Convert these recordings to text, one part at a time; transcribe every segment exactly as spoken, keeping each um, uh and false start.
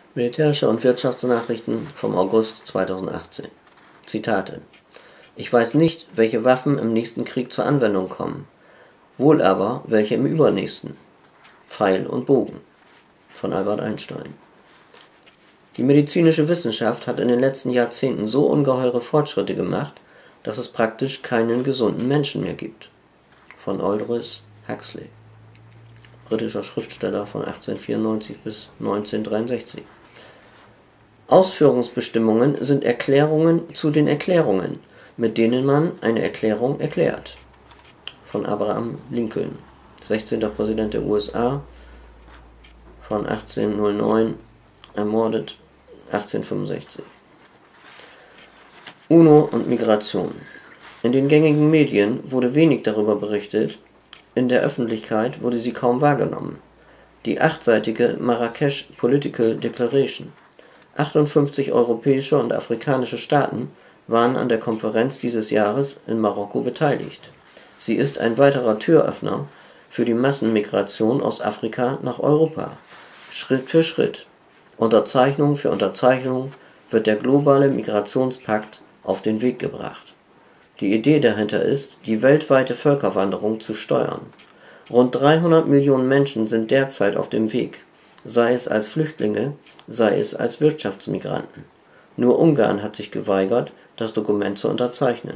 Militärische und Wirtschaftsnachrichten vom August zweitausendachtzehn. Zitate: Ich weiß nicht, welche Waffen im nächsten Krieg zur Anwendung kommen, wohl aber welche im übernächsten. Pfeil und Bogen von Albert Einstein. Die medizinische Wissenschaft hat in den letzten Jahrzehnten so ungeheure Fortschritte gemacht, dass es praktisch keinen gesunden Menschen mehr gibt. Von Aldous Huxley, britischer Schriftsteller von achtzehnhundertvierundneunzig bis neunzehnhundertdreiundsechzig. Ausführungsbestimmungen sind Erklärungen zu den Erklärungen, mit denen man eine Erklärung erklärt. Von Abraham Lincoln, sechzehnter Präsident der U S A, von achtzehnhundertneun, ermordet achtzehnhundertfünfundsechzig. UNO und Migration. In den gängigen Medien wurde wenig darüber berichtet, in der Öffentlichkeit wurde sie kaum wahrgenommen. Die achtseitige Marrakesch Political Declaration. achtundfünfzig europäische und afrikanische Staaten waren an der Konferenz dieses Jahres in Marokko beteiligt. Sie ist ein weiterer Türöffner für die Massenmigration aus Afrika nach Europa. Schritt für Schritt, Unterzeichnung für Unterzeichnung wird der globale Migrationspakt auf den Weg gebracht. Die Idee dahinter ist, die weltweite Völkerwanderung zu steuern. Rund dreihundert Millionen Menschen sind derzeit auf dem Weg, sei es als Flüchtlinge, sei es als Wirtschaftsmigranten. Nur Ungarn hat sich geweigert, das Dokument zu unterzeichnen.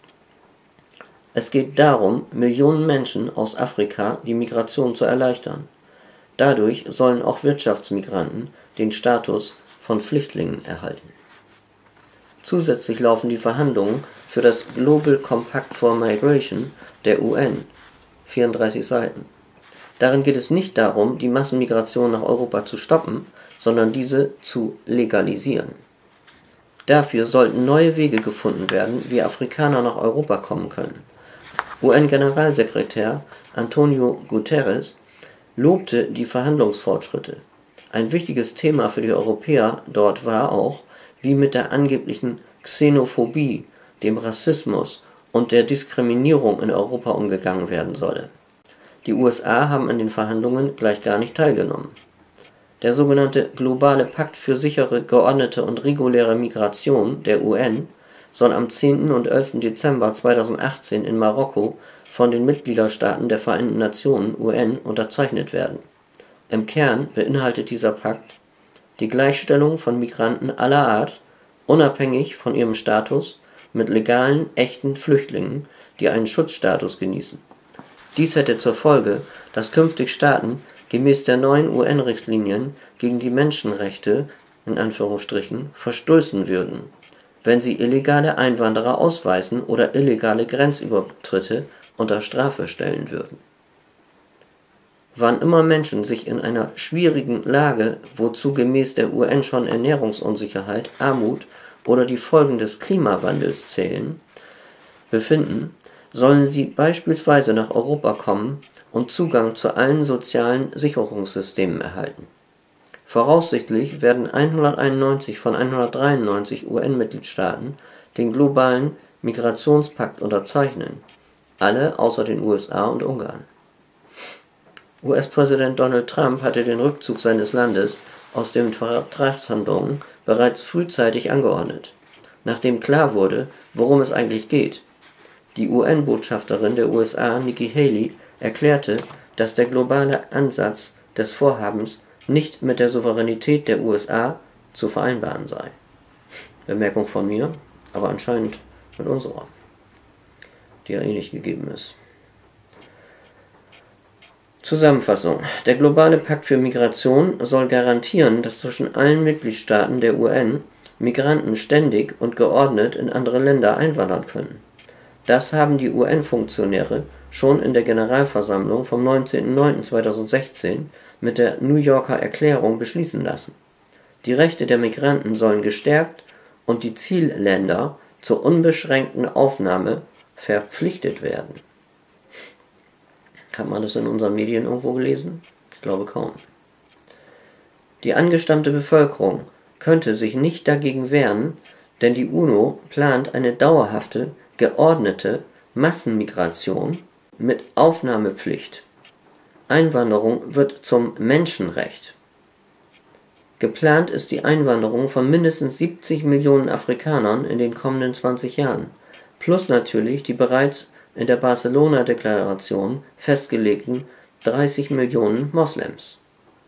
Es geht darum, Millionen Menschen aus Afrika die Migration zu erleichtern. Dadurch sollen auch Wirtschaftsmigranten den Status von Flüchtlingen erhalten. Zusätzlich laufen die Verhandlungen für das Global Compact for Migration der U N, vierunddreißig Seiten. Darin geht es nicht darum, die Massenmigration nach Europa zu stoppen, sondern diese zu legalisieren. Dafür sollten neue Wege gefunden werden, wie Afrikaner nach Europa kommen können. U N-Generalsekretär Antonio Guterres lobte die Verhandlungsfortschritte. Ein wichtiges Thema für die Europäer dort war auch, wie mit der angeblichen Xenophobie, dem Rassismus und der Diskriminierung in Europa umgegangen werden solle. Die U S A haben an den Verhandlungen gleich gar nicht teilgenommen. Der sogenannte Globale Pakt für sichere, geordnete und reguläre Migration der U N soll am zehnten und elften Dezember zweitausendachtzehn in Marokko von den Mitgliederstaaten der Vereinten Nationen U N unterzeichnet werden. Im Kern beinhaltet dieser Pakt die Gleichstellung von Migranten aller Art, unabhängig von ihrem Status, mit legalen, echten Flüchtlingen, die einen Schutzstatus genießen. Dies hätte zur Folge, dass künftig Staaten gemäß der neuen U N-Richtlinien gegen die Menschenrechte in Anführungsstrichen verstoßen würden, wenn sie illegale Einwanderer ausweisen oder illegale Grenzübertritte unter Strafe stellen würden. Wann immer Menschen sich in einer schwierigen Lage, wozu gemäß der U N schon Ernährungsunsicherheit, Armut oder die Folgen des Klimawandels zählen, befinden, sollen sie beispielsweise nach Europa kommen und Zugang zu allen sozialen Sicherungssystemen erhalten. Voraussichtlich werden hunderteinundneunzig von hundertdreiundneunzig U N-Mitgliedstaaten den globalen Migrationspakt unterzeichnen, alle außer den U S A und Ungarn. U S-Präsident Donald Trump hatte den Rückzug seines Landes aus den Vertragsverhandlungen bereits frühzeitig angeordnet, nachdem klar wurde, worum es eigentlich geht. Die U N-Botschafterin der U S A, Nikki Haley, erklärte, dass der globale Ansatz des Vorhabens nicht mit der Souveränität der U S A zu vereinbaren sei. Bemerkung von mir, aber anscheinend mit unserer, die ja eh nicht gegeben ist. Zusammenfassung: Der globale Pakt für Migration soll garantieren, dass zwischen allen Mitgliedstaaten der U N Migranten ständig und geordnet in andere Länder einwandern können. Das haben die U N-Funktionäre schon in der Generalversammlung vom neunzehnten neunten zweitausendsechzehn mit der New Yorker Erklärung beschließen lassen. Die Rechte der Migranten sollen gestärkt und die Zielländer zur unbeschränkten Aufnahme verpflichtet werden. Hat man das in unseren Medien irgendwo gelesen? Ich glaube kaum. Die angestammte Bevölkerung könnte sich nicht dagegen wehren, denn die UNO plant eine dauerhafte, geordnete Massenmigration mit Aufnahmepflicht. Einwanderung wird zum Menschenrecht. Geplant ist die Einwanderung von mindestens siebzig Millionen Afrikanern in den kommenden zwanzig Jahren, plus natürlich die bereits in der Barcelona-Deklaration festgelegten dreißig Millionen Moslems.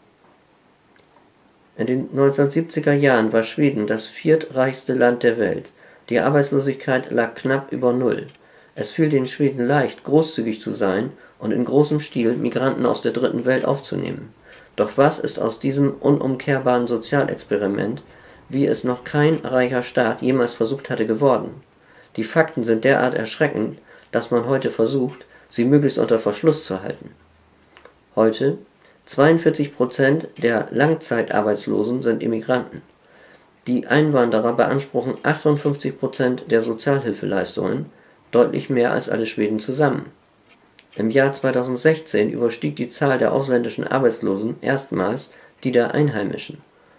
In den neunzehnhundertsiebziger Jahren war Schweden das viertreichste Land der Welt. Die Arbeitslosigkeit lag knapp über Null. Es fiel den Schweden leicht, großzügig zu sein und in großem Stil Migranten aus der Dritten Welt aufzunehmen. Doch was ist aus diesem unumkehrbaren Sozialexperiment, wie es noch kein reicher Staat jemals versucht hatte, geworden? Die Fakten sind derart erschreckend, dass man heute versucht, sie möglichst unter Verschluss zu halten. Heute zweiundvierzig Prozent der Langzeitarbeitslosen sind Immigranten. Die Einwanderer beanspruchen achtundfünfzig Prozent der Sozialhilfeleistungen, deutlich mehr als alle Schweden zusammen. Im Jahr zweitausendsechzehn überstieg die Zahl der ausländischen Arbeitslosen erstmals die der Einheimischen,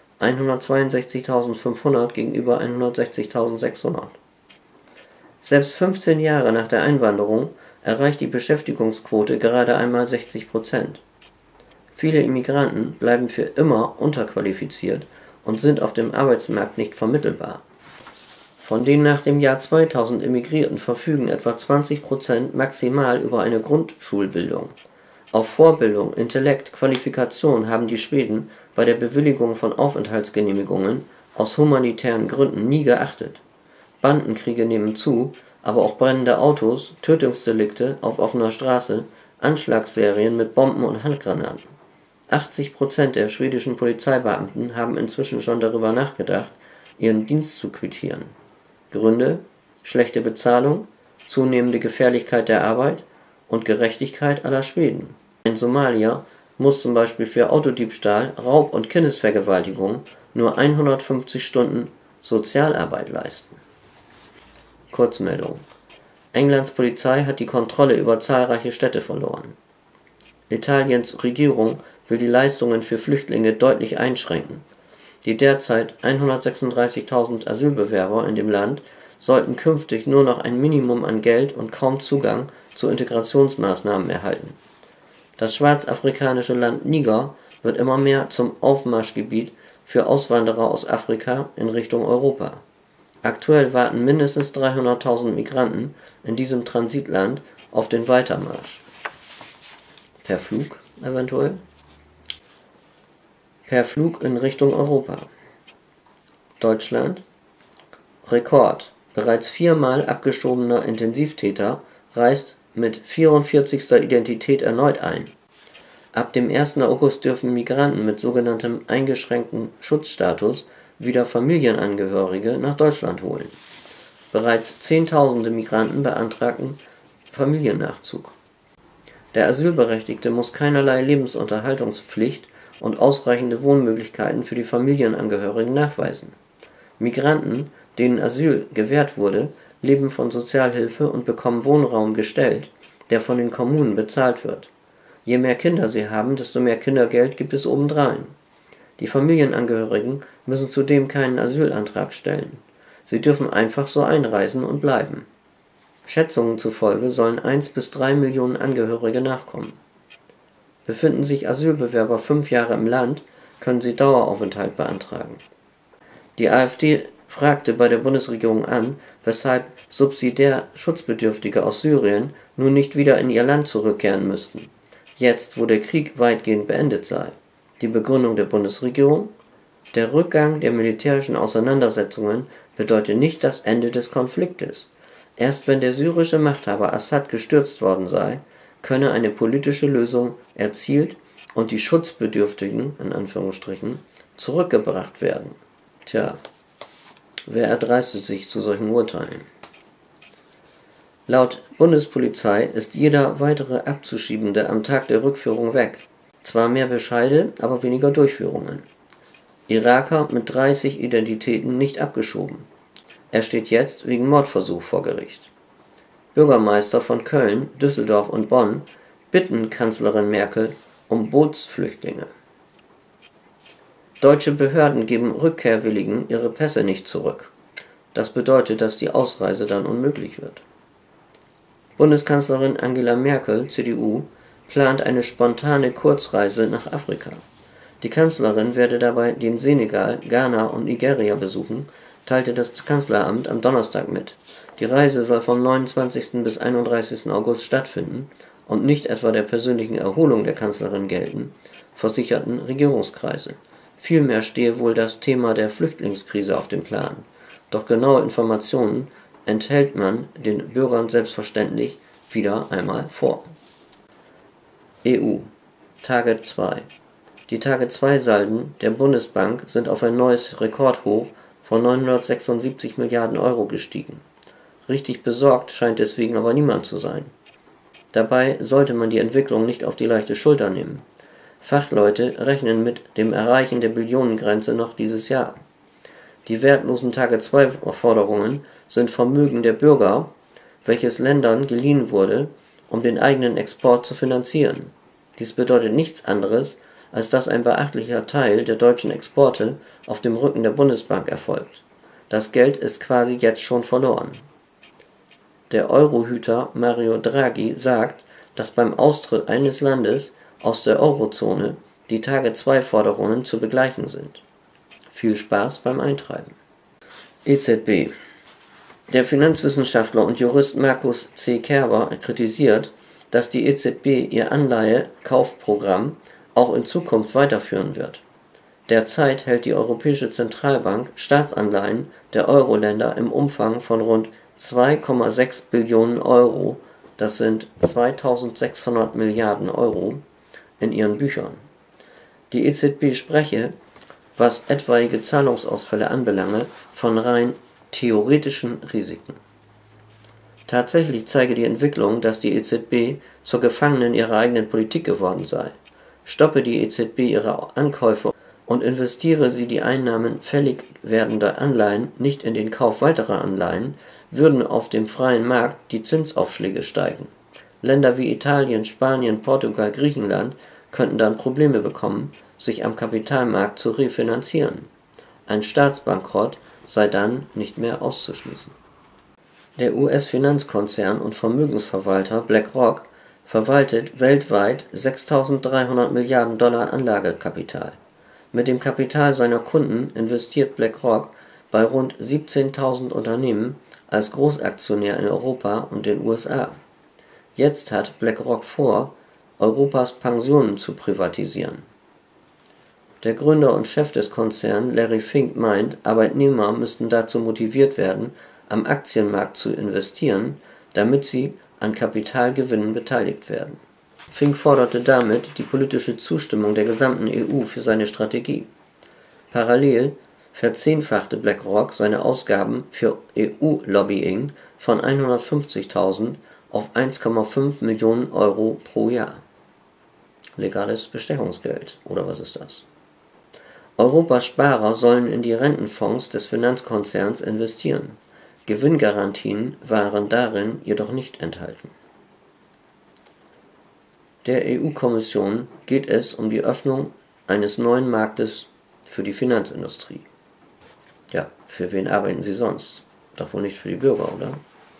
hundertzweiundsechzigtausendfünfhundert gegenüber hundertsechzigtausendsechshundert. Selbst fünfzehn Jahre nach der Einwanderung erreicht die Beschäftigungsquote gerade einmal sechzig Prozent. Viele Immigranten bleiben für immer unterqualifiziert und sind auf dem Arbeitsmarkt nicht vermittelbar. Von den nach dem Jahr zweitausend Emigrierten verfügen etwa zwanzig Prozent maximal über eine Grundschulbildung. Auf Vorbildung, Intellekt, Qualifikation haben die Schweden bei der Bewilligung von Aufenthaltsgenehmigungen aus humanitären Gründen nie geachtet. Bandenkriege nehmen zu, aber auch brennende Autos, Tötungsdelikte auf offener Straße, Anschlagsserien mit Bomben und Handgranaten. achtzig Prozent der schwedischen Polizeibeamten haben inzwischen schon darüber nachgedacht, ihren Dienst zu quittieren. Gründe: schlechte Bezahlung, zunehmende Gefährlichkeit der Arbeit und Gerechtigkeit aller Schweden. Ein Somalier muss zum Beispiel für Autodiebstahl, Raub und Kindesvergewaltigung nur hundertfünfzig Stunden Sozialarbeit leisten. Kurzmeldung: Englands Polizei hat die Kontrolle über zahlreiche Städte verloren. Italiens Regierung will die Leistungen für Flüchtlinge deutlich einschränken. Die derzeit hundertsechsunddreißigtausend Asylbewerber in dem Land sollten künftig nur noch ein Minimum an Geld und kaum Zugang zu Integrationsmaßnahmen erhalten. Das schwarzafrikanische Land Niger wird immer mehr zum Aufmarschgebiet für Auswanderer aus Afrika in Richtung Europa. Aktuell warten mindestens dreihunderttausend Migranten in diesem Transitland auf den Weitermarsch. Per Flug eventuell? Per Flug in Richtung Europa. Deutschland: Rekord. Bereits viermal abgeschobener Intensivtäter reist mit vierundvierzigster Identität erneut ein. Ab dem ersten August dürfen Migranten mit sogenanntem eingeschränkten Schutzstatus wieder Familienangehörige nach Deutschland holen. Bereits Zehntausende Migranten beantragten Familiennachzug. Der Asylberechtigte muss keinerlei Lebensunterhaltungspflicht und ausreichende Wohnmöglichkeiten für die Familienangehörigen nachweisen. Migranten, denen Asyl gewährt wurde, leben von Sozialhilfe und bekommen Wohnraum gestellt, der von den Kommunen bezahlt wird. Je mehr Kinder sie haben, desto mehr Kindergeld gibt es obendrein. Die Familienangehörigen müssen zudem keinen Asylantrag stellen. Sie dürfen einfach so einreisen und bleiben. Schätzungen zufolge sollen eins bis drei Millionen Angehörige nachkommen. Befinden sich Asylbewerber fünf Jahre im Land, können sie Daueraufenthalt beantragen. Die AfD fragte bei der Bundesregierung an, weshalb subsidiär Schutzbedürftige aus Syrien nun nicht wieder in ihr Land zurückkehren müssten, jetzt wo der Krieg weitgehend beendet sei. Die Begründung der Bundesregierung: Der Rückgang der militärischen Auseinandersetzungen bedeutet nicht das Ende des Konfliktes. Erst wenn der syrische Machthaber Assad gestürzt worden sei, könne eine politische Lösung erzielt und die Schutzbedürftigen, in Anführungsstrichen, zurückgebracht werden. Tja, wer erdreistet sich zu solchen Urteilen? Laut Bundespolizei ist jeder weitere Abzuschiebende am Tag der Rückführung weg. Zwar mehr Bescheide, aber weniger Durchführungen. Iraker mit dreißig Identitäten nicht abgeschoben. Er steht jetzt wegen Mordversuch vor Gericht. Bürgermeister von Köln, Düsseldorf und Bonn bitten Kanzlerin Merkel um Bootsflüchtlinge. Deutsche Behörden geben Rückkehrwilligen ihre Pässe nicht zurück. Das bedeutet, dass die Ausreise dann unmöglich wird. Bundeskanzlerin Angela Merkel, C D U, plant eine spontane Kurzreise nach Afrika. Die Kanzlerin werde dabei den Senegal, Ghana und Nigeria besuchen, teilte das Kanzleramt am Donnerstag mit. Die Reise soll vom neunundzwanzigsten bis einunddreißigsten August stattfinden und nicht etwa der persönlichen Erholung der Kanzlerin gelten, versicherten Regierungskreise. Vielmehr stehe wohl das Thema der Flüchtlingskrise auf dem Plan. Doch genaue Informationen enthält man den Bürgern selbstverständlich wieder einmal vor. E U. Target zwei. Die Target zwei Salden der Bundesbank sind auf ein neues Rekordhoch von neunhundertsechsundsiebzig Milliarden Euro gestiegen. Richtig besorgt scheint deswegen aber niemand zu sein. Dabei sollte man die Entwicklung nicht auf die leichte Schulter nehmen. Fachleute rechnen mit dem Erreichen der Billionengrenze noch dieses Jahr. Die wertlosen Target zwei Forderungen sind Vermögen der Bürger, welches Ländern geliehen wurde, um den eigenen Export zu finanzieren. Dies bedeutet nichts anderes, als dass ein beachtlicher Teil der deutschen Exporte auf dem Rücken der Bundesbank erfolgt. Das Geld ist quasi jetzt schon verloren. Der Eurohüter Mario Draghi sagt, dass beim Austritt eines Landes aus der Eurozone die Target zwei Forderungen zu begleichen sind. Viel Spaß beim Eintreiben. E Z B. Der Finanzwissenschaftler und Jurist Markus C. Kerber kritisiert, dass die E Z B ihr Anleihe-Kaufprogramm auch in Zukunft weiterführen wird. Derzeit hält die Europäische Zentralbank Staatsanleihen der Euro-Länder im Umfang von rund zwei Komma sechs Billionen Euro, das sind zweitausendsechshundert Milliarden Euro, in ihren Büchern. Die E Z B spreche, was etwaige Zahlungsausfälle anbelange, von rein theoretischen Risiken. Tatsächlich zeige die Entwicklung, dass die E Z B zur Gefangenen ihrer eigenen Politik geworden sei. Stoppe die E Z B ihre Ankäufe und investiere sie die Einnahmen fällig werdender Anleihen nicht in den Kauf weiterer Anleihen, würden auf dem freien Markt die Zinsaufschläge steigen. Länder wie Italien, Spanien, Portugal, Griechenland könnten dann Probleme bekommen, sich am Kapitalmarkt zu refinanzieren. Ein Staatsbankrott sei dann nicht mehr auszuschließen. Der U S-Finanzkonzern und Vermögensverwalter BlackRock verwaltet weltweit sechstausenddreihundert Milliarden Dollar Anlagekapital. Mit dem Kapital seiner Kunden investiert BlackRock bei rund siebzehntausend Unternehmen als Großaktionär in Europa und den U S A. Jetzt hat BlackRock vor, Europas Pensionen zu privatisieren. Der Gründer und Chef des Konzerns, Larry Fink, meint, Arbeitnehmer müssten dazu motiviert werden, am Aktienmarkt zu investieren, damit sie an Kapitalgewinnen beteiligt werden. Fink forderte damit die politische Zustimmung der gesamten E U für seine Strategie. Parallel verzehnfachte BlackRock seine Ausgaben für E U-Lobbying von hundertfünfzigtausend auf eins Komma fünf Millionen Euro pro Jahr. Legales Bestechungsgeld, oder was ist das? Europas Sparer sollen in die Rentenfonds des Finanzkonzerns investieren. Gewinngarantien waren darin jedoch nicht enthalten. Der E U-Kommission geht es um die Öffnung eines neuen Marktes für die Finanzindustrie. Ja, für wen arbeiten sie sonst? Doch wohl nicht für die Bürger, oder?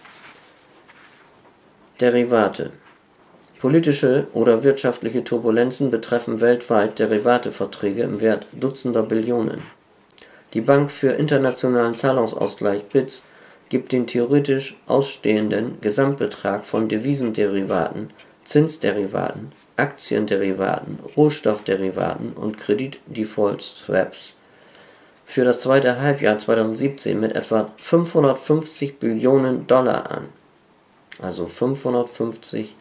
Derivate. Politische oder wirtschaftliche Turbulenzen betreffen weltweit Derivateverträge im Wert Dutzender Billionen. Die Bank für internationalen Zahlungsausgleich B I Z gibt den theoretisch ausstehenden Gesamtbetrag von Devisenderivaten, Zinsderivaten, Aktienderivaten, Rohstoffderivaten und Kredit-Default-Swaps für das zweite Halbjahr zweitausendsiebzehn mit etwa fünfhundertfünfzig Billionen Dollar an. Also fünfhundertfünfzigtausend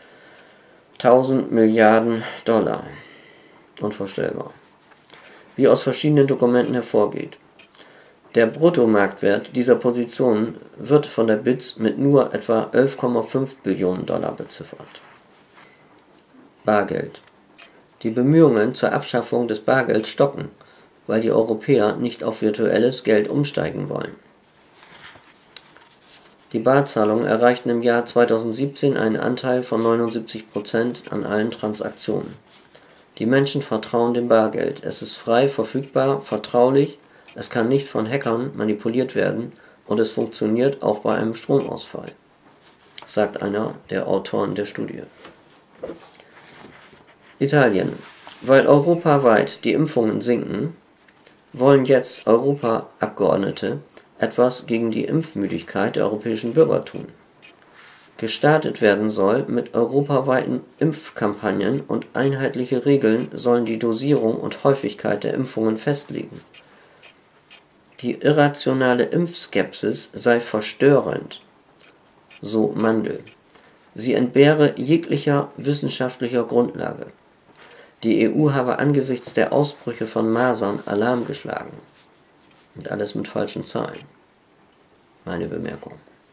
Milliarden Dollar. Unvorstellbar. Wie aus verschiedenen Dokumenten hervorgeht. Der Bruttomarktwert dieser Positionen wird von der B I Z mit nur etwa elf Komma fünf Billionen Dollar beziffert. Bargeld. Die Bemühungen zur Abschaffung des Bargelds stocken, weil die Europäer nicht auf virtuelles Geld umsteigen wollen. Die Barzahlungen erreichten im Jahr zweitausendsiebzehn einen Anteil von neunundsiebzig Prozent an allen Transaktionen. Die Menschen vertrauen dem Bargeld. Es ist frei verfügbar, vertraulich, es kann nicht von Hackern manipuliert werden und es funktioniert auch bei einem Stromausfall, sagt einer der Autoren der Studie. Italien. Weil europaweit die Impfungen sinken, wollen jetzt Europaabgeordnete etwas gegen die Impfmüdigkeit der europäischen Bürger tun. Gestartet werden soll mit europaweiten Impfkampagnen und einheitliche Regeln sollen die Dosierung und Häufigkeit der Impfungen festlegen. Die irrationale Impfskepsis sei verstörend, so Mandl. Sie entbehre jeglicher wissenschaftlicher Grundlage. Die E U habe angesichts der Ausbrüche von Masern Alarm geschlagen. Und alles mit falschen Zahlen. Meine Bemerkung.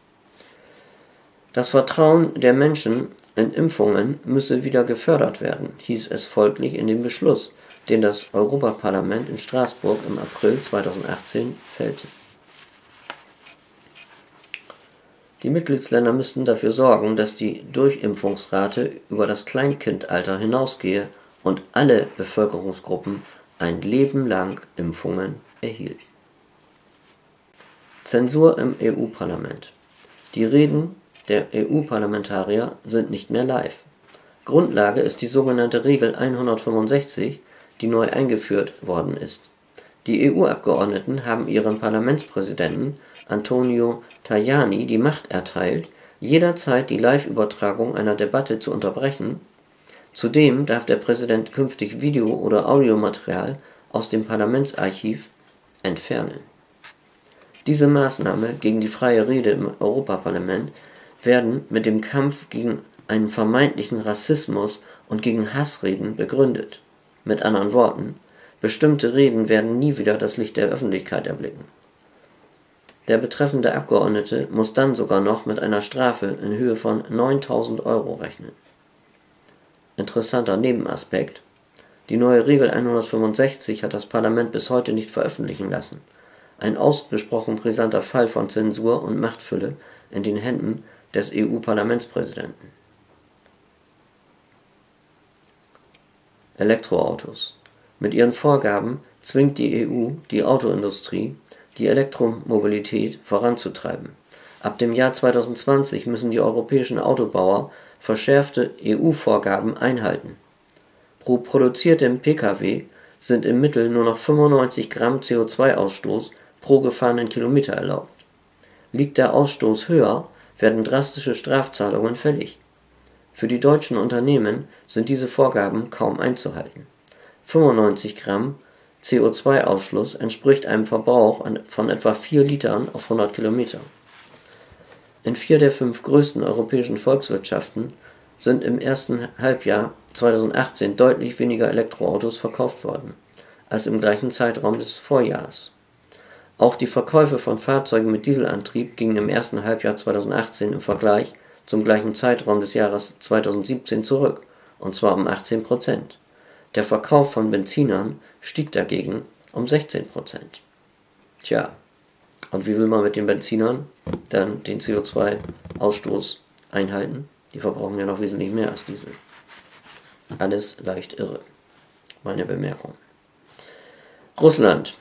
Das Vertrauen der Menschen in Impfungen müsse wieder gefördert werden, hieß es folglich in dem Beschluss, den das Europaparlament in Straßburg im April zweitausendachtzehn fällte. Die Mitgliedsländer müssten dafür sorgen, dass die Durchimpfungsrate über das Kleinkindalter hinausgehe und alle Bevölkerungsgruppen ein Leben lang Impfungen erhielten. Zensur im E U-Parlament. Die Reden der E U-Parlamentarier sind nicht mehr live. Grundlage ist die sogenannte Regel hundertfünfundsechzig, die neu eingeführt worden ist. Die E U-Abgeordneten haben ihrem Parlamentspräsidenten Antonio Tajani die Macht erteilt, jederzeit die Live-Übertragung einer Debatte zu unterbrechen. Zudem darf der Präsident künftig Video- oder Audiomaterial aus dem Parlamentsarchiv entfernen. Diese Maßnahme gegen die freie Rede im Europaparlament werden mit dem Kampf gegen einen vermeintlichen Rassismus und gegen Hassreden begründet. Mit anderen Worten, bestimmte Reden werden nie wieder das Licht der Öffentlichkeit erblicken. Der betreffende Abgeordnete muss dann sogar noch mit einer Strafe in Höhe von neuntausend Euro rechnen. Interessanter Nebenaspekt: Die neue Regel hundertfünfundsechzig hat das Parlament bis heute nicht veröffentlichen lassen. Ein ausgesprochen brisanter Fall von Zensur und Machtfülle in den Händen des E U-Parlamentspräsidenten. Elektroautos. Mit ihren Vorgaben zwingt die E U die Autoindustrie, die Elektromobilität voranzutreiben. Ab dem Jahr zweitausendzwanzig müssen die europäischen Autobauer verschärfte E U-Vorgaben einhalten. Pro produziertem Pkw sind im Mittel nur noch fünfundneunzig Gramm C O zwei Ausstoß pro gefahrenen Kilometer erlaubt. Liegt der Ausstoß höher, werden drastische Strafzahlungen fällig. Für die deutschen Unternehmen sind diese Vorgaben kaum einzuhalten. fünfundneunzig Gramm C O zwei Ausstoß entspricht einem Verbrauch von etwa vier Litern auf hundert Kilometer. In vier der fünf größten europäischen Volkswirtschaften sind im ersten Halbjahr zweitausendachtzehn deutlich weniger Elektroautos verkauft worden, als im gleichen Zeitraum des Vorjahres. Auch die Verkäufe von Fahrzeugen mit Dieselantrieb gingen im ersten Halbjahr zweitausendachtzehn im Vergleich zum gleichen Zeitraum des Jahres zweitausendsiebzehn zurück, und zwar um achtzehn Prozent. Der Verkauf von Benzinern stieg dagegen um sechzehn Prozent. Tja, und wie will man mit den Benzinern dann den C O zwei Ausstoß einhalten? Die verbrauchen ja noch wesentlich mehr als Diesel. Alles leicht irre. Meine Bemerkung. Russland.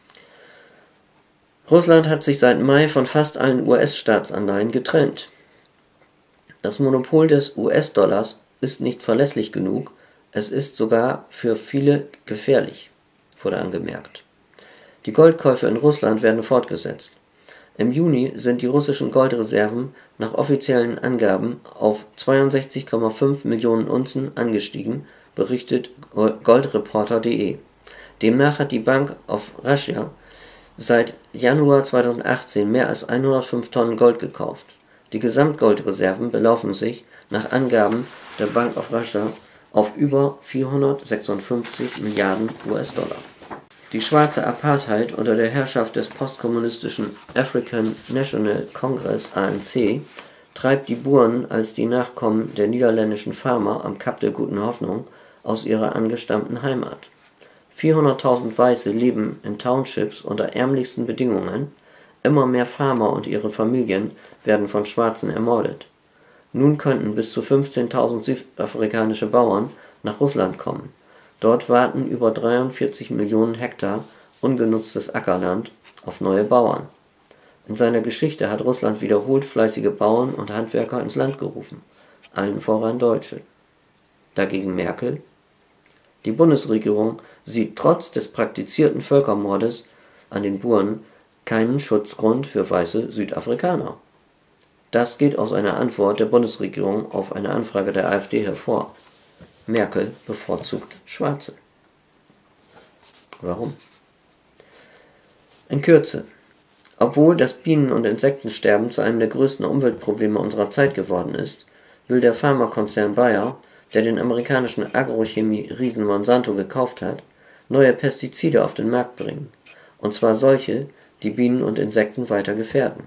Russland hat sich seit Mai von fast allen U S-Staatsanleihen getrennt. Das Monopol des U S-Dollars ist nicht verlässlich genug, es ist sogar für viele gefährlich, wurde angemerkt. Die Goldkäufe in Russland werden fortgesetzt. Im Juni sind die russischen Goldreserven nach offiziellen Angaben auf zweiundsechzig Komma fünf Millionen Unzen angestiegen, berichtet Goldreporter punkt de. Demnach hat die Bank of Russia seit Januar zweitausendachtzehn mehr als hundertfünf Tonnen Gold gekauft. Die Gesamtgoldreserven belaufen sich nach Angaben der Bank of Russia auf über vierhundertsechsundfünfzig Milliarden U S-Dollar. Die schwarze Apartheid unter der Herrschaft des postkommunistischen African National Congress A N C treibt die Buren als die Nachkommen der niederländischen Farmer am Kap der Guten Hoffnung aus ihrer angestammten Heimat. vierhunderttausend Weiße leben in Townships unter ärmlichsten Bedingungen, immer mehr Farmer und ihre Familien werden von Schwarzen ermordet. Nun könnten bis zu fünfzehntausend südafrikanische Bauern nach Russland kommen. Dort warten über dreiundvierzig Millionen Hektar ungenutztes Ackerland auf neue Bauern. In seiner Geschichte hat Russland wiederholt fleißige Bauern und Handwerker ins Land gerufen, allen voran Deutsche. Dagegen Merkel: Die Bundesregierung sieht trotz des praktizierten Völkermordes an den Buren keinen Schutzgrund für weiße Südafrikaner. Das geht aus einer Antwort der Bundesregierung auf eine Anfrage der AfD hervor. Merkel bevorzugt Schwarze. Warum? In Kürze. Obwohl das Bienen- und Insektensterben zu einem der größten Umweltprobleme unserer Zeit geworden ist, will der Pharmakonzern Bayer, der den amerikanischen Agrochemie-Riesen Monsanto gekauft hat, neue Pestizide auf den Markt bringen. Und zwar solche, die Bienen und Insekten weiter gefährden.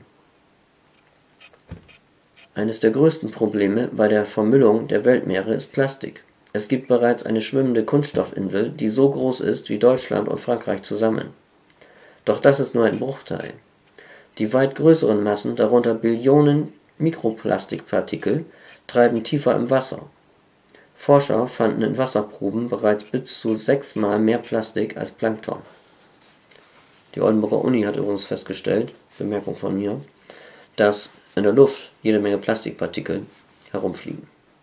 Eines der größten Probleme bei der Vermüllung der Weltmeere ist Plastik. Es gibt bereits eine schwimmende Kunststoffinsel, die so groß ist wie Deutschland und Frankreich zusammen. Doch das ist nur ein Bruchteil. Die weit größeren Massen, darunter Billionen Mikroplastikpartikel, treiben tiefer im Wasser. Forscher fanden in Wasserproben bereits bis zu sechsmal mehr Plastik als Plankton. Die Oldenburger Uni hat übrigens festgestellt, Bemerkung von mir, dass in der Luft jede Menge Plastikpartikel herumfliegen.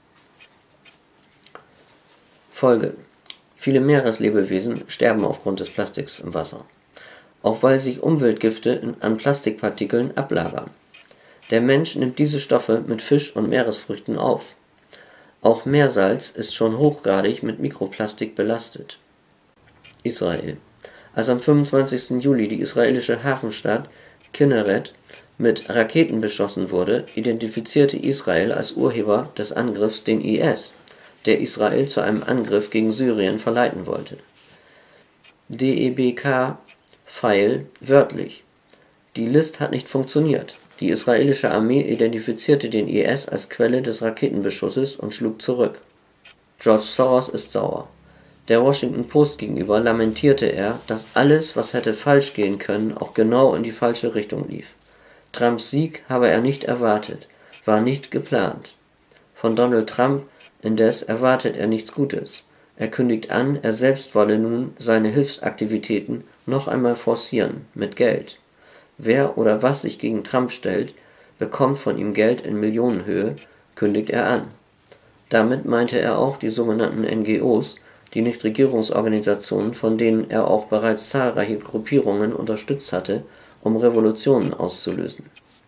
Folge: Viele Meereslebewesen sterben aufgrund des Plastiks im Wasser, auch weil sich Umweltgifte an Plastikpartikeln ablagern. Der Mensch nimmt diese Stoffe mit Fisch und Meeresfrüchten auf. Auch Meersalz ist schon hochgradig mit Mikroplastik belastet. Israel: Als am fünfundzwanzigsten Juli die israelische Hafenstadt Kinneret mit Raketen beschossen wurde, identifizierte Israel als Urheber des Angriffs den I S, der Israel zu einem Angriff gegen Syrien verleiten wollte. D E B K-File wörtlich: Die List hat nicht funktioniert. Die israelische Armee identifizierte den I S als Quelle des Raketenbeschusses und schlug zurück. George Soros ist sauer. Der Washington Post gegenüber lamentierte er, dass alles, was hätte falsch gehen können, auch genau in die falsche Richtung lief. Trumps Sieg habe er nicht erwartet, war nicht geplant. Von Donald Trump indes erwartet er nichts Gutes. Er kündigt an, er selbst wolle nun seine Hilfsaktivitäten noch einmal forcieren, mit Geld. Wer oder was sich gegen Trump stellt, bekommt von ihm Geld in Millionenhöhe, kündigt er an. Damit meinte er auch die sogenannten N G Os, die Nichtregierungsorganisationen, von denen er auch bereits zahlreiche Gruppierungen unterstützt hatte, um Revolutionen auszulösen.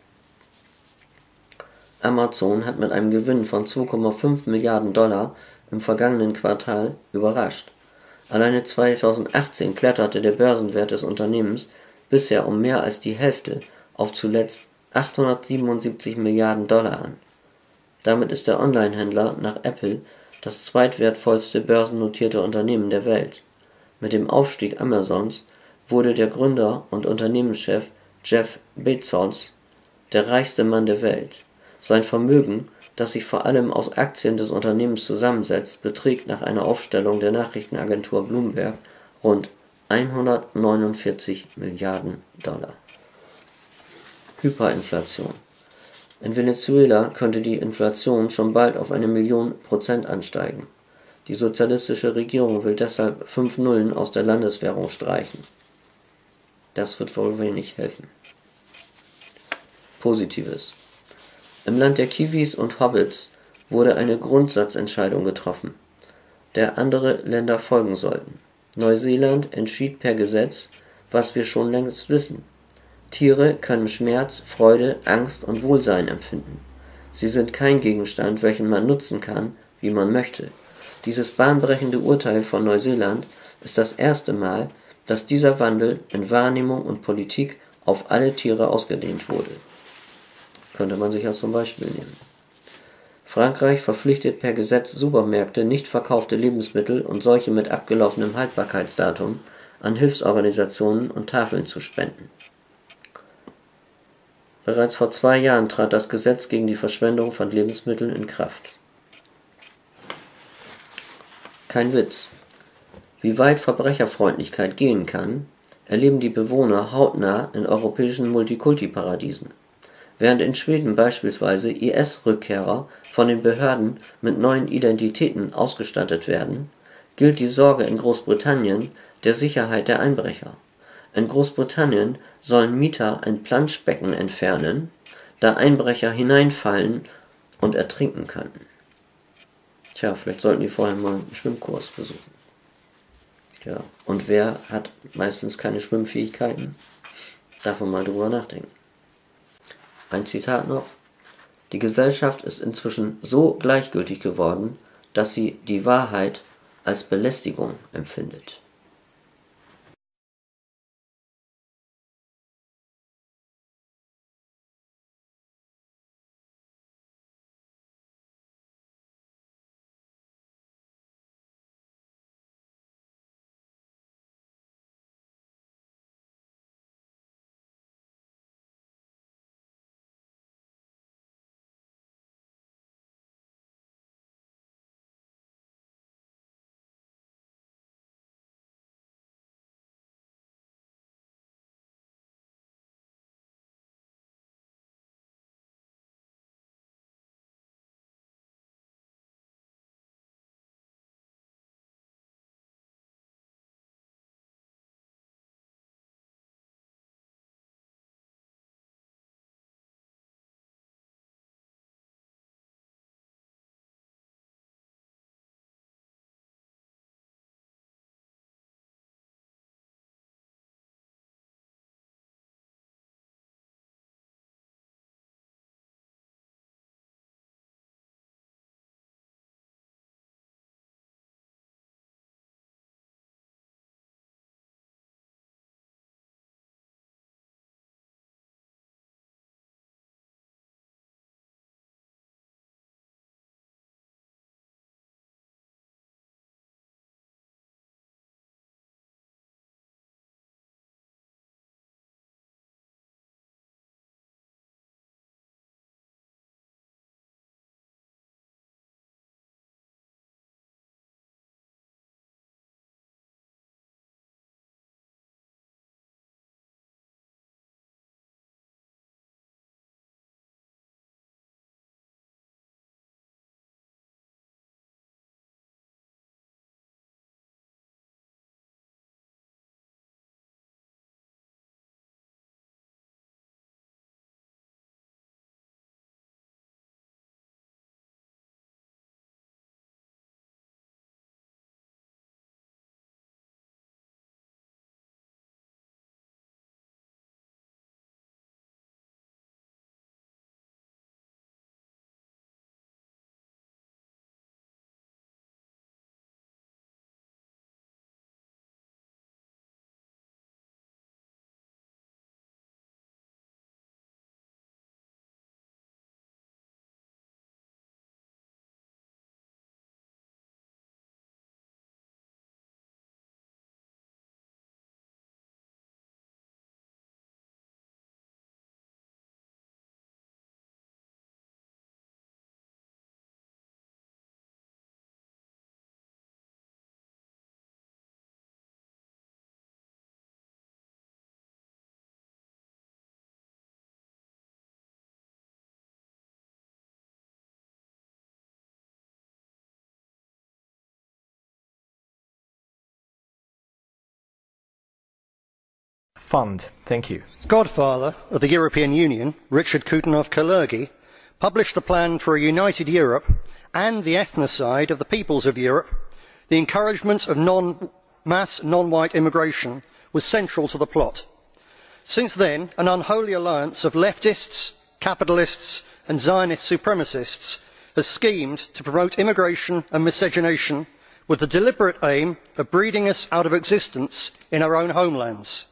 Amazon hat mit einem Gewinn von zwei Komma fünf Milliarden Dollar im vergangenen Quartal überrascht. Alleine zweitausendachtzehn kletterte der Börsenwert des Unternehmens bisher um mehr als die Hälfte auf zuletzt achthundertsiebenundsiebzig Milliarden Dollar an. Damit ist der Onlinehändler nach Apple das zweitwertvollste börsennotierte Unternehmen der Welt. Mit dem Aufstieg Amazons wurde der Gründer und Unternehmenschef Jeff Bezos der reichste Mann der Welt. Sein Vermögen, das sich vor allem aus Aktien des Unternehmens zusammensetzt, beträgt nach einer Aufstellung der Nachrichtenagentur Bloomberg rund hundertneunundvierzig Milliarden Dollar. Hyperinflation. In Venezuela könnte die Inflation schon bald auf eine Million Prozent ansteigen. Die sozialistische Regierung will deshalb fünf Nullen aus der Landeswährung streichen. Das wird wohl wenig helfen. Positives. Im Land der Kiwis und Hobbits wurde eine Grundsatzentscheidung getroffen, der andere Länder folgen sollten. Neuseeland entschied per Gesetz, was wir schon längst wissen. Tiere können Schmerz, Freude, Angst und Wohlsein empfinden. Sie sind kein Gegenstand, welchen man nutzen kann, wie man möchte. Dieses bahnbrechende Urteil von Neuseeland ist das erste Mal, dass dieser Wandel in Wahrnehmung und Politik auf alle Tiere ausgedehnt wurde. Könnte man sich als zum Beispiel nehmen. Frankreich verpflichtet per Gesetz Supermärkte, nicht verkaufte Lebensmittel und solche mit abgelaufenem Haltbarkeitsdatum an Hilfsorganisationen und Tafeln zu spenden. Bereits vor zwei Jahren trat das Gesetz gegen die Verschwendung von Lebensmitteln in Kraft. Kein Witz. Wie weit Verbrecherfreundlichkeit gehen kann, erleben die Bewohner hautnah in europäischen Multikulti-Paradiesen. Während in Schweden beispielsweise I S-Rückkehrer von den Behörden mit neuen Identitäten ausgestattet werden, gilt die Sorge in Großbritannien der Sicherheit der Einbrecher. In Großbritannien sollen Mieter ein Planschbecken entfernen, da Einbrecher hineinfallen und ertrinken könnten. Tja, vielleicht sollten die vorher mal einen Schwimmkurs besuchen. Ja, und wer hat meistens keine Schwimmfähigkeiten? Davon mal drüber nachdenken. Ein Zitat noch. Die Gesellschaft ist inzwischen so gleichgültig geworden, dass sie die Wahrheit als Belästigung empfindet. Fund. Thank you. Godfather of the European Union, Richard Coudenhove-Kalergi, published the plan for a united Europe and the ethnocide of the peoples of Europe. The encouragement of non mass non-white immigration was central to the plot. Since then, an unholy alliance of leftists, capitalists and Zionist supremacists has schemed to promote immigration and miscegenation with the deliberate aim of breeding us out of existence in our own homelands.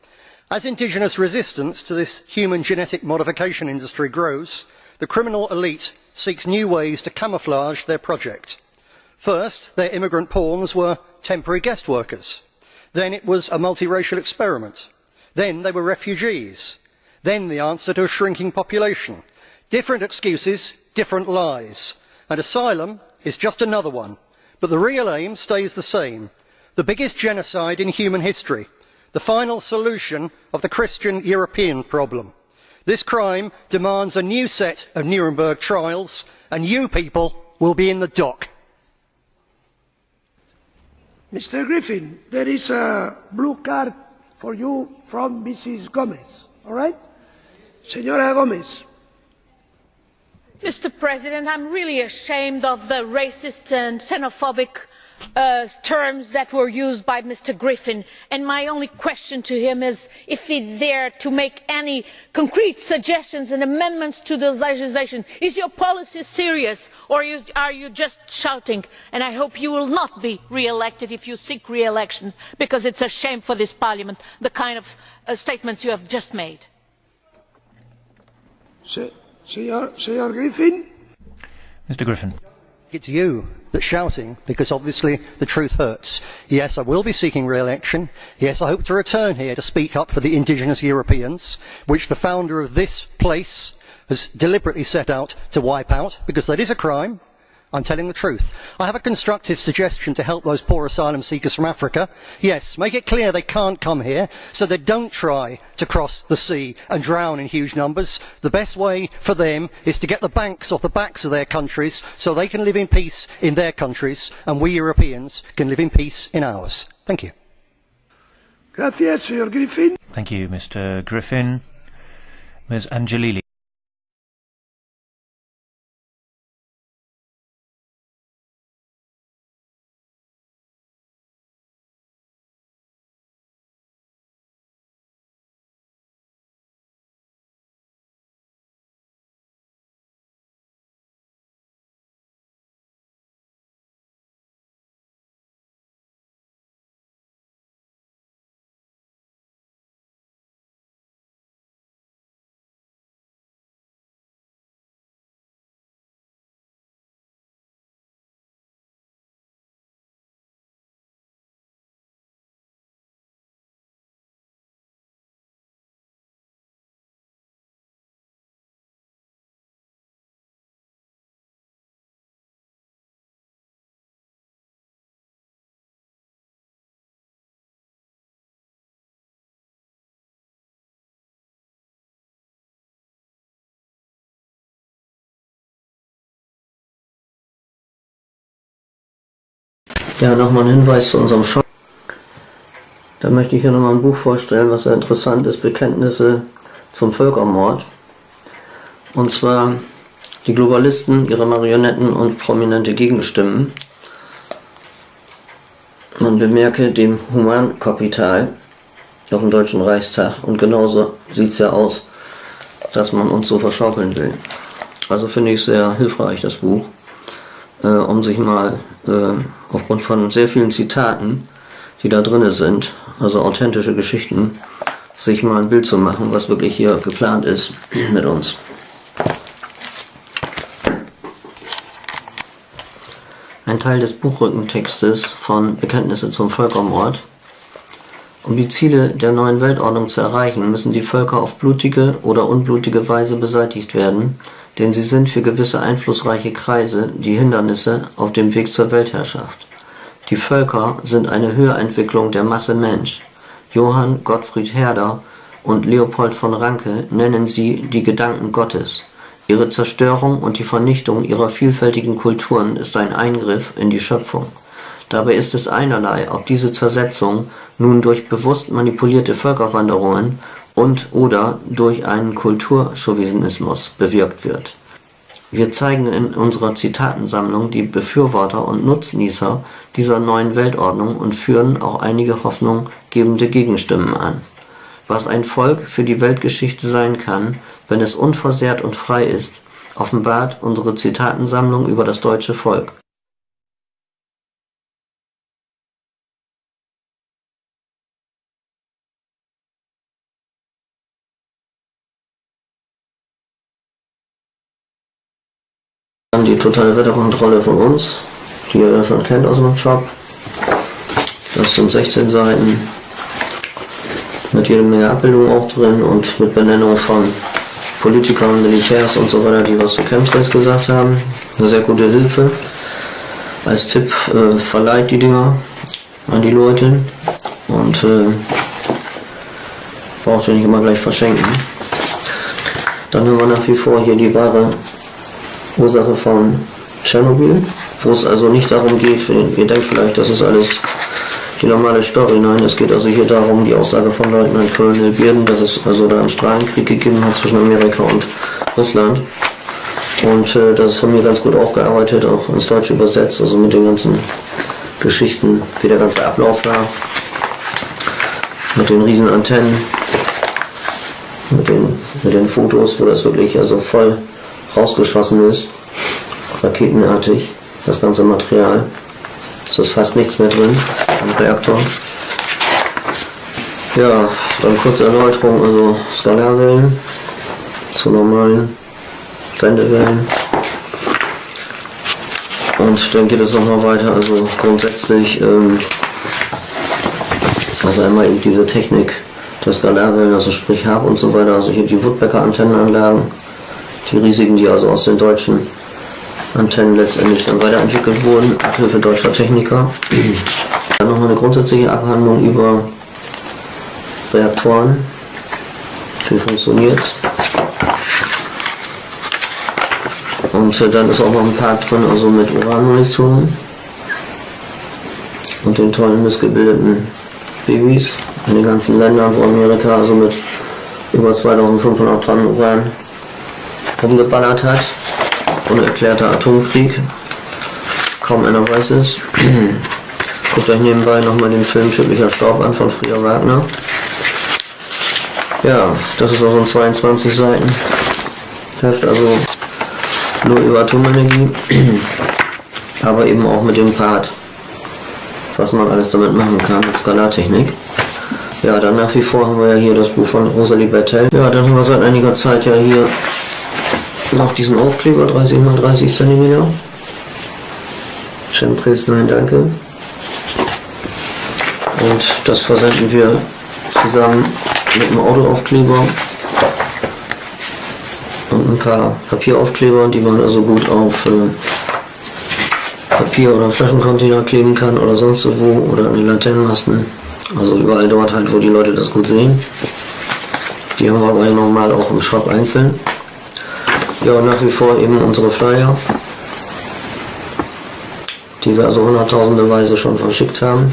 As indigenous resistance to this human genetic modification industry grows, the criminal elite seeks new ways to camouflage their project. First, their immigrant pawns were temporary guest workers. Then it was a multiracial experiment. Then they were refugees. Then the answer to a shrinking population. Different excuses, different lies. And asylum is just another one. But the real aim stays the same. The biggest genocide in human history. The final solution of the Christian European problem. This crime demands a new set of Nuremberg trials, and you people will be in the dock. Mister Griffin, there is a blue card for you from Missus Gomez, all right? Señora Gomez. Mister President, I'm really ashamed of the racist and xenophobic uh, terms that were used by Mister Griffin, and my only question to him is if he dare to make any concrete suggestions and amendments to the legislation. Is your policy serious, or are you just shouting? And I hope you will not be re-elected if you seek re-election, because it's a shame for this Parliament, the kind of uh, statements you have just made. Señor, señor Griffin? Mister Griffin. It's you that's shouting, because obviously the truth hurts. Yes, I will be seeking re-election. Yes, I hope to return here to speak up for the indigenous Europeans, which the founder of this place has deliberately set out to wipe out, because that is a crime. I'm telling the truth. I have a constructive suggestion to help those poor asylum seekers from Africa. Yes, make it clear they can't come here, so they don't try to cross the sea and drown in huge numbers. The best way for them is to get the banks off the backs of their countries so they can live in peace in their countries and we Europeans can live in peace in ours. Thank you. Gracias, señor Griffin. Thank you, Mister Griffin. Miz Angelilli. Ja, nochmal ein Hinweis zu unserem Shop. Da möchte ich hier nochmal ein Buch vorstellen, was sehr interessant ist, Bekenntnisse zum Völkermord. Und zwar die Globalisten, ihre Marionetten und prominente Gegenstimmen. Man bemerke dem Humankapital auf dem Deutschen Reichstag, und genauso sieht es ja aus, dass man uns so verschaukeln will. Also finde ich sehr hilfreich, das Buch, äh, um sich mal äh, aufgrund von sehr vielen Zitaten, die da drin sind, also authentische Geschichten, sich mal ein Bild zu machen, was wirklich hier geplant ist mit uns. Ein Teil des Buchrückentextes von Bekenntnisse zum Völkermord. Um die Ziele der neuen Weltordnung zu erreichen, müssen die Völker auf blutige oder unblutige Weise beseitigt werden, denn sie sind für gewisse einflussreiche Kreise die Hindernisse auf dem Weg zur Weltherrschaft. Die Völker sind eine Höherentwicklung der Masse Mensch. Johann Gottfried Herder und Leopold von Ranke nennen sie die Gedanken Gottes. Ihre Zerstörung und die Vernichtung ihrer vielfältigen Kulturen ist ein Eingriff in die Schöpfung. Dabei ist es einerlei, ob diese Zersetzung nun durch bewusst manipulierte Völkerwanderungen und oder durch einen Kulturchauvinismus bewirkt wird. Wir zeigen in unserer Zitatensammlung die Befürworter und Nutznießer dieser neuen Weltordnung und führen auch einige hoffnunggebende Gegenstimmen an. Was ein Volk für die Weltgeschichte sein kann, wenn es unversehrt und frei ist, offenbart unsere Zitatensammlung über das deutsche Volk. Die totale Wetterkontrolle von uns, die ihr ja schon kennt aus dem Shop. Das sind sechzehn Seiten mit jede Menge Abbildungen auch drin und mit Benennung von Politikern, Militärs und so weiter, die was zu Chemtrails gesagt haben. Eine sehr gute Hilfe. Als Tipp äh, verleiht die Dinger an die Leute und äh, braucht ihr nicht immer gleich verschenken. Dann haben wir nach wie vor hier die wahre Ursache von Tschernobyl, wo es also nicht darum geht, ihr denkt vielleicht, das ist alles die normale Story. Nein, es geht also hier darum, die Aussage von Leutnant Colonel Bierden, dass es also da einen Strahlenkrieg gegeben hat zwischen Amerika und Russland. Und äh, das ist von mir ganz gut aufgearbeitet, auch ins Deutsche übersetzt, also mit den ganzen Geschichten, wie der ganze Ablauf war. Mit den riesen Antennen, mit den, mit den Fotos, wo das wirklich also voll rausgeschossen ist, raketenartig, das ganze Material. Es ist fast nichts mehr drin am Reaktor. Ja, dann kurze Erläuterung, also Skalarwellen zu normalen Sendewellen. Und dann geht es nochmal weiter, also grundsätzlich, ähm, also einmal eben diese Technik der Skalarwellen, also sprich H A B und so weiter, also hier die Woodbecker Antennenanlagen, die riesigen, die also aus den deutschen Antennen letztendlich dann weiterentwickelt wurden, mit Hilfe deutscher Techniker. Dann nochmal eine grundsätzliche Abhandlung über Reaktoren, wie funktioniert's. Und äh, dann ist auch noch ein Part drin, also mit Uranmunition und den tollen missgebildeten Babys in den ganzen Ländern, wo Amerika also mit über zweitausendfünfhundert Tonnen Uran rumgeballert hat. Unerklärter Atomkrieg. Kaum einer weiß es. Guckt euch nebenbei nochmal den Film Tödlicher Staub an von Frieder Wagner. Ja, das ist also ein zweiundzwanzig Seiten Heft, also nur über Atomenergie, aber eben auch mit dem Part, was man alles damit machen kann, mit Skalartechnik. Ja, dann nach wie vor haben wir ja hier das Buch von Rosalie Bertell. Ja, dann haben wir seit einiger Zeit ja hier noch diesen Aufkleber, dreißig mal dreißig Zentimeter. Chemtrails, nein, danke. Und das versenden wir zusammen mit einem Autoaufkleber und ein paar Papieraufkleber, die man also gut auf äh, Papier- oder Flaschencontainer kleben kann oder sonst wo oder an den Laternenmasten. Also überall dort halt, wo die Leute das gut sehen. Die haben wir aber normal auch im Shop einzeln. Ja, nach wie vor eben unsere Flyer, die wir also hunderttausendeweise schon verschickt haben.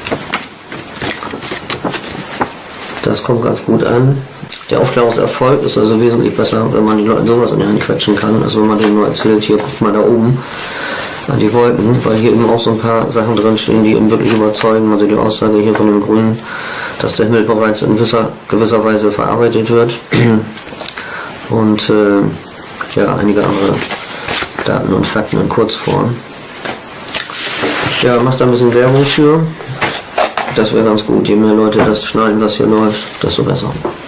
Das kommt ganz gut an. Der Aufklärungserfolg ist also wesentlich besser, wenn man die Leute sowas in die Hand quetschen kann, als wenn man denen nur erzählt, hier guckt mal da oben an die Wolken, weil hier eben auch so ein paar Sachen drin stehen, die eben wirklich überzeugen. Also die Aussage hier von dem Grünen, dass der Himmel bereits in gewisser, gewisser Weise verarbeitet wird. Und äh, ja, einige andere Daten und Fakten in Kurzform. Ja, macht da ein bisschen Werbung für. Das wäre ganz gut. Je mehr Leute das schneiden, was hier läuft, desto besser.